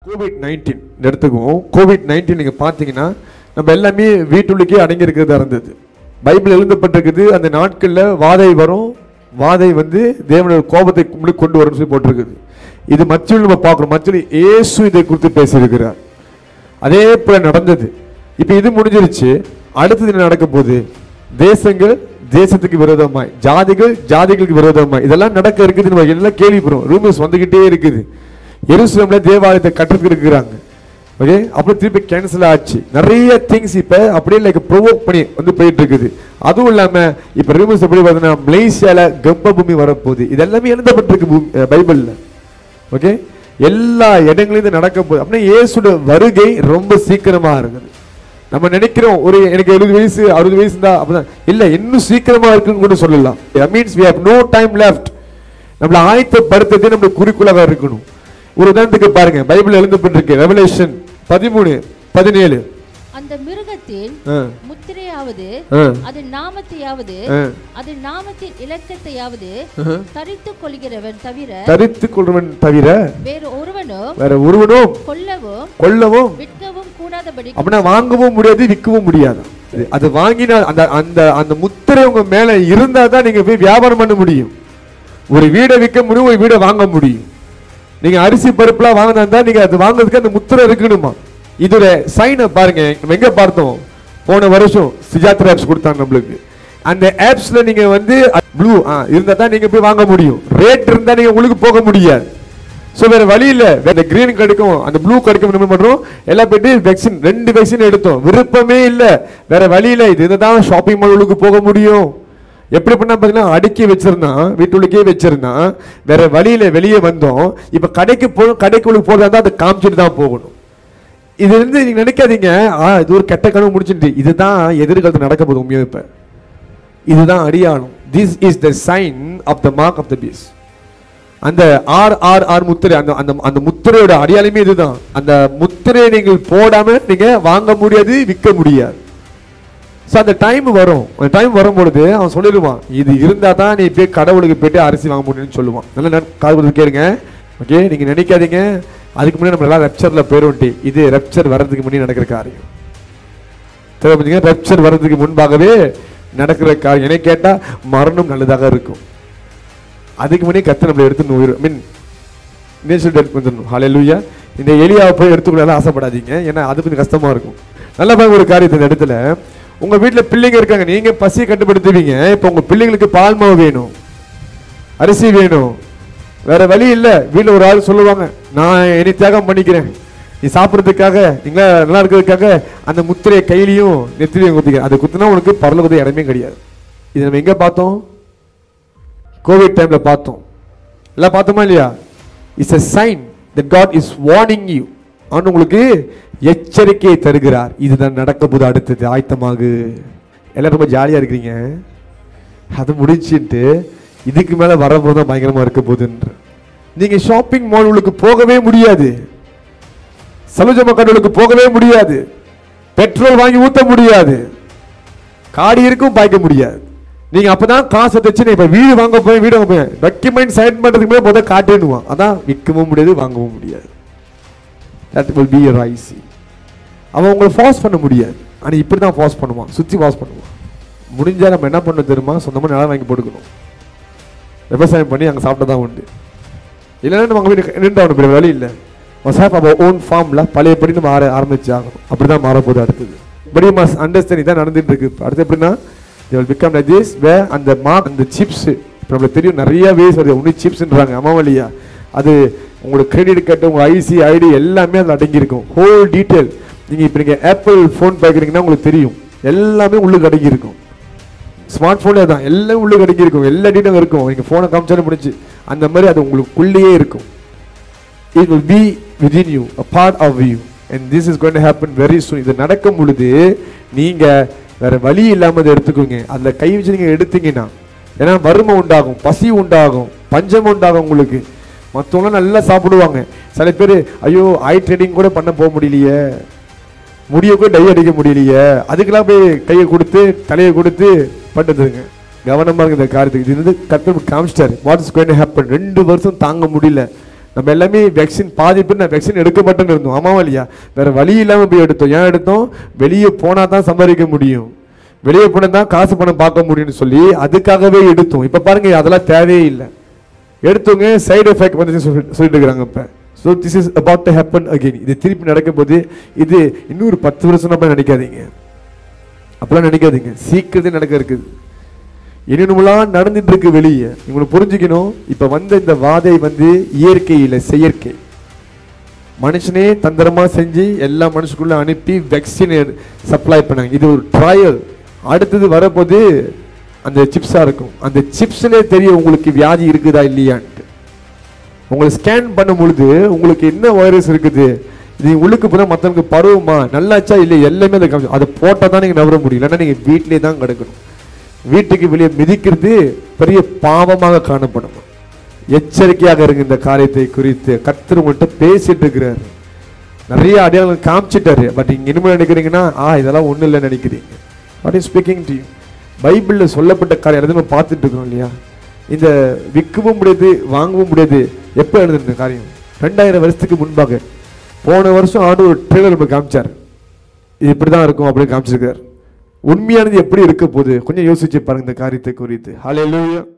COVID-19 எடுத்துக்குவோம். COVID-19 நீங்க பார்த்தீங்கன்னா நம்ம எல்லாமே வீட்டுக்குள்ளே அடங்கி இருக்கிறதா இருந்தது. பைபிள் எழுதப்பட்டிருக்குது, அந்த நாட்களில் வாதை வரும், வாதை வந்து தேவனுடைய கோபத்தை கொண்டு வரும்னு சொல்லி போட்டிருக்குது. இது மத்தியில் நம்ம பார்க்குறோம், மத்தியில் இயேசு இதை குறித்து பேசியிருக்கிறார். அதே போல நடந்தது. இப்போ இது முடிஞ்சிருச்சு. அடுத்தது என்ன நடக்க போகுது? தேசங்கள் தேசத்துக்கு விரோதமாய், ஜாதிகள் ஜாதிகளுக்கு விரோதமாய் இதெல்லாம் நடக்க இருக்குது. நம்ம எல்லாம் கேள்விப்படுறோம், ரூமர்ஸ் வந்துகிட்டே இருக்குது. எருசலேம்ல தேவாலயத்தை கட்டுறதுக்கு இருக்கிறாங்க. ஓகே, அப்புறம் திருப்பி கேன்சல் ஆச்சு. நிறைய திங்ஸ் இப்போ அப்படியே லைக் ப்ரொவோக் பண்ணி வந்து போயிட்டு இருக்குது. அதுவும் இல்லாமல் இப்போ ரூமர்ஸ் எப்படி வருதுன்னா மலேசியாவில் கர்ப்ப பூமி வரப்போகுது. இதெல்லாமே எழுதப்பட்டிருக்கு பைபிளில். ஓகே, எல்லா இடங்களிலும் நடக்க போகுது. அப்படின்னா இயேசுடைய வருகை ரொம்ப சீக்கிரமா இருக்குது. நம்ம நினைக்கிறோம் ஒரு எனக்கு 70 வயசு 60 வயசு தான், அப்படிதான் இல்லை, இன்னும் சீக்கிரமா இருக்குன்னு கூட சொல்லலாம். That means we have no time left. நம்மளை ஆயத்தப்படுத்துறது நம்மளுடைய குறிக்கோளாக இருக்கணும். ஒரு உதாரணத்துக்கு பாருங்க, பைபிள் எழுதப்பட்டிருக்கு ரெவலேஷன் 13:17. அந்த மிருகத்தின் முத்திரையாவது அதன் நாமத்தையாவது அதன் நாமத்தின் இலக்கத்தையாவது தரித்துக் கொள்கிறவன் தவிர வேற ஒருவனும் கொல்லவும் விற்கவும் கூடாதபடி. அப்படின்னா வாங்கவும் முடியாது, விற்கவும் முடியாது. அது வாங்கினால் அந்த அந்த அந்த முத்திரை உங்க மேல இருந்தா தான் நீங்க போய் வியாபாரம் பண்ண முடியும். ஒரு வீடை விற்க முடியும், ஒரு வீடை வாங்க முடியும். நீங்க அரிசி பருப்புலாம் வாங்கினா நீங்க அது வாங்குறதுக்கு அந்த முத்திரை இருக்கணுமா? இதோட சைனை பாருங்க. நம்ம எங்க பார்த்தோம்? போன வருஷம் சிஜாத்ரா ஆப்ஸ் கொடுத்தாங்க நம்மளுக்கு. அந்த ஆப்ஸ்ல நீங்க வந்து ப்ளூ இருந்தா தான் நீங்க போய் வாங்க முடியும். ரேட் இருந்தா நீங்க உங்களுக்கு போக முடியாது. ஸோ வேற வழி இல்லை, வேற கிரீன் கிடைக்கும், அந்த ப்ளூ கிடைக்கும். என்ன பண்றோம்? எல்லாம் போயிட்டு வேக்சின் 2 வேக்சின் எடுத்தோம். விருப்பமே இல்லை, வேற வழி இல்லை. இதுதான் ஷாப்பிங் மாலுக்கு போக முடியும். எப்படி பண்ணா பார்த்தீங்கன்னா அடுக்கி வச்சிருந்தான், வீட்டுக்குள்ளே வச்சிருந்தான், வேற வழியில வெளியே வந்தோம். இப்ப கடைக்கு போகணும், கடைக்குள்ள போறதா இருந்தா அதை காமிச்சிட்டு தான் போகணும். இது வந்து நீங்க நினைக்காதீங்க இது ஒரு கெட்ட கனவு முடிச்சுட்டு. இதுதான் எதிர்காலத்தில் நடக்க போகுது. உண்மையா இப்ப இதுதான் அடியாளம். This is the sign of the mark of the beast. அந்த RRR முத்திரை, அந்த அந்த அந்த முத்திரையோட அடையாளமே இதுதான். அந்த முத்திரையை நீங்கள் போடாம நீங்க வாங்க முடியாது, விற்க முடியாது. ஸோ அந்த டைம் வரும். அந்த டைம் வரும்பொழுது அவன் சொல்லிடுவான், இது இருந்தா தான் நீ போய் கடவுளுக்கு போயிட்டு அரிசி வாங்க முடியும்னு சொல்லுவான். நல்லா காது கேளுங்க. ஓகே, நீங்க நினைக்காதீங்க அதுக்கு முன்னாடி நம்ம எல்லாம் ரெப்சர்ல போயிடுவோம். இது ரெப்சர் வர்றதுக்கு முன்னாடி நடக்கிற காரியம். தெரியுங்க, ரெப்சர் வர்றதுக்கு முன்பாகவே நடக்கிற காரியம். என்ன கேட்டா மரணம் நல்லதாக இருக்கும். அதுக்கு முன்னாடி கத்து நம்மளை எடுத்து நேச்சுரல் டெத் வந்துடணும். ஹல்லேலூயா. இந்த எலியாவை போய் எடுத்துக்கொள்ள ஆசைப்படாதீங்க, ஏன்னா அது கொஞ்சம் கஷ்டமா இருக்கும். நல்லா பாருங்க ஒரு காரியத்தை. இந்த இடத்துல உங்க வீட்டுல பிள்ளைங்க இருக்காங்க, நீங்க பசியை கட்டுப்படுத்துவீங்க. இப்ப உங்க பிள்ளைங்களுக்கு பால் மாவு வேணும், அரிசி வேணும், வேற வழி இல்லை. வீட்டுல ஒரு ஆள் சொல்லுவாங்க, நான் என்னை தியாகம் பண்ணிக்கிறேன் நீ சாப்பிட்றதுக்காக, நீங்களா நல்லா இருக்கிறதுக்காக அந்த முத்திரையை கையிலையும் நெத்திலையும் குத்திக்க. அது குத்துனா உனக்கு பரலோகத்துக்கு இடமே கிடையாது. இது நம்ம எங்க பார்த்தோம்? கோவிட் டைம்ல பார்த்தோம். எல்லாம் பார்த்தோமா இல்லையா? It's a sign that God is warning you. அவன் உங்களுக்கு எச்சரிக்கையை தருகிறார். இதுதான் நடக்க போது, அடுத்தது ஆயத்தமாக. எல்லாரும் ரொம்ப ஜாலியா இருக்கிறீங்க, அது முடிச்சுட்டு இதுக்கு மேல வரப்போதான் பயங்கரமா இருக்க போகுதுன்ற. நீங்க ஷாப்பிங் மால்களுக்கு போகவே முடியாது, சலுஜம கடலுக்கு போகவே முடியாது, பெட்ரோல் வாங்கி ஊத்த முடியாது, காடி இருக்கும் பாய்க்க முடியாது. நீங்க அப்பதான் காசை தச்சு இப்ப வீடு வாங்க போய் வீடு வாங்க போய் டாக்குமெண்ட் சைன் பண்றதுக்கு மேலே முதல்ல காட்டேனுவான். அதான் விற்கவும் முடியாது, வாங்கவும் முடியாது. That will be your IC. அவன் உங்களை ஃபாஸ் பண்ண முடியாது. ஆனா இப்படிதான் ஃபாஸ் பண்ணுவான், சுத்தி ஃபாஸ் பண்ணுவான். முடிஞ்சா நம்ம என்ன பண்ண தெரியுமா? சொந்தமா நிலம் வாங்கி போட்டுக்கணும், விவசாயம் பண்ணி அங்கே சாப்பிட்டதான் உண்டு. இல்லைன்னா நம்ம அங்கே போய் நின்று வழி இல்லை. ஓன் ஃபார்ம்ல பழையபடி நம்ம ஆரம்பிச்சு ஆகணும். அப்படிதான் மாறப்போகுது அடுத்தது. But you must understand. இதான் நடந்துட்டு இருக்கு. அடுத்து எப்படின்னா they will become like this, where அந்த மார்க், அந்த சிப்ஸ், இப்போ நம்மளுக்கு தெரியும் நிறைய வேஸ் வருது. ஒன்று சிப்ஸ்ன்றாங்க, அம்மாவலியா. அது உங்களோட கிரெடிட் கார்டு, உங்கள் ஐசி ஐடி எல்லாமே அதில் அடங்கி இருக்கும். Whole detail. நீங்கள் இப்போ நீங்கள் ஆப்பிள் ஃபோன் பார்க்குறீங்கன்னா உங்களுக்கு தெரியும், எல்லாமே உள்ளுக்கு அடங்கி இருக்கும். ஸ்மார்ட் ஃபோனே தான், எல்லாம் உள்ளுக்கு அடங்கி இருக்கும், எல்லா டீட்டெயிலும் இருக்கும். நீங்கள் ஃபோனை காமிச்சாலும் முடிச்சு அந்த மாதிரி அது உங்களுக்குள்ளேயே இருக்கும். It will be within you, a part of you, and this is going to happen very soon. இது நடக்கும் பொழுது நீங்க வேற வழி இல்லாம அதை எடுத்துக்கோங்க. அதுல கை வச்சு நீங்க எடுத்தீங்கன்னா, ஏன்னா வறுமை உண்டாகும், பசி உண்டாகும், பஞ்சம் உண்டாகும் உங்களுக்கு. மற்றவங்களாம் நல்லா சாப்பிடுவாங்க. சில பேர் ஐயோ ஐ ட்ரேடிங் கூட பண்ண போக முடியலையே, முடிய கூட டை அடிக்க முடியலையே, அதுக்கெல்லாம் போய் கையை கொடுத்து தலையை கொடுத்து பட்டுதுங்க. கவனமா இருக்கு இந்த காரியத்துக்கு. இது வந்து கர்த்தர் காமிச்சிட்டாரு. What is going to happen. 2 வருஷம் தாங்க முடியல, நம்ம எல்லாமே வேக்சின் பாதி பேர் நான் வேக்சின் எடுக்க மாட்டேன்னு இருந்தோம். ஆமாவா இல்லையா? வேற வழி இல்லாமல் போய் எடுத்தோம். ஏன் எடுத்தோம்? வெளியே போனால் தான் சம்பாதிக்க முடியும், வெளியே போனால் தான் காசு பணம் பார்க்க முடியும்னு சொல்லி அதுக்காகவே எடுத்தோம். இப்போ பாருங்க, அதெல்லாம் தேவையே இல்லை. எடுத்தவங்க சைடு எஃபெக்ட் வந்து சொல்லிட்டு இருக்கிறாங்க. இப்போ so this is about to happen again. இது திருப்பி நடக்கும்போது இது இன்னொரு 10 வருஷம் அப்போ நினைக்காதீங்க, அப்பெல்லாம் நினைக்காதீங்க. சீக்கிரத்தை நடக்க இருக்குது. என்னென்னலாம் நடந்துட்டு இருக்கு வெளியே. இவங்களை புரிஞ்சுக்கணும். இப்போ வந்த இந்த வாதை வந்து இயற்கை இல்லை, செயற்கை. மனுஷனே தந்திரமா செஞ்சு எல்லா மனுஷனுக்குள்ள அனுப்பி வேக்சின் சப்ளை பண்ணாங்க. இது ஒரு ட்ரையல். அடுத்தது வரப்போது அந்த சிப்ஸா இருக்கும். அந்த சிப்ஸ்லே தெரியும் உங்களுக்கு வியாதி இருக்குதா இல்லையான்ட்டு. உங்களை ஸ்கேன் பண்ணும் பொழுது உங்களுக்கு என்ன வைரஸ் இருக்குது, இது உள்ளுக்கு போனால் மற்றவங்களுக்கு பருவமா நல்லாச்சா இல்லை எல்லாமே அதை காமிச்சு. அதை போட்டால் தான் நீங்கள் நவர முடியும், இல்லைன்னா நீங்கள் வீட்டிலே தான் கிடக்கணும். வீட்டுக்கு வெளியே மிதிக்கிறது பெரிய பாவமாக காணப்படும். எச்சரிக்கையாக இருங்க. இந்த காரியத்தை குறித்து கர்த்தர் உங்கள்கிட்ட பேசிட்டு இருக்கிறார். நிறைய அடையாளம் காமிச்சிட்டாரு. பட் இங்கே இனிமேல் நினைக்கிறீங்கன்னா இதெல்லாம் ஒன்றும் இல்லைன்னு நினைக்கிறீங்க. What is speaking to you? பைபிளில் சொல்லப்பட்ட காரியம் எல்லாத்தையும் நம்ம பார்த்துட்டு இருக்கிறோம் இல்லையா? இந்த விற்கவும் முடியாது, வாங்கவும் முடியாது. எப்போ எழுதுன காரியம்? 2000 வருஷத்துக்கு முன்பாக. போன வருஷம் ஆண்டு ஒரு ட்ரெய்லர் நம்ம காமிச்சார். இது இப்படி தான் இருக்கும் அப்படின்னு காமிச்சிருக்கார். உண்மையானது எப்படி இருக்க போகுது கொஞ்சம் யோசிச்சு பாருங்க இந்த காரியத்தை குறித்து. ஹல்லேலூயா.